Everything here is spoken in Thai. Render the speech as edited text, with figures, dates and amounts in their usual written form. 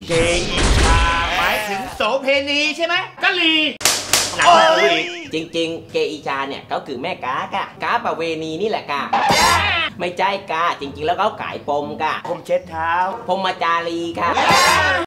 เกอิชาหมายถึงโสเพณีใช่ไหมกะลีหนักอีกจริงๆเกอิชาเนี่ยเขาคือแม่กากะกาประเวณีนี่แหละกะไม่ใช่กาจริงๆแล้วเขาขายปมกะผมเช็ดเท้าพรหมจารีค่ะ